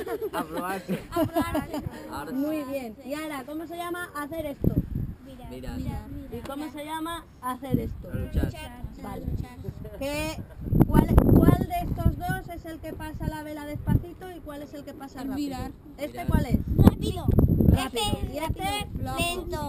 Aprobarse. Ahora Muy bien. Y ahora, ¿cómo se llama hacer esto? mirar. ¿Y cómo se llama hacer esto? Luchar. Vale. ¿Cuál de estos dos es el que pasa la vela despacito y cuál es el que pasa rápido? Mirar. ¿Este cuál es? Rápido. Rápido. ¿Y este? Lento.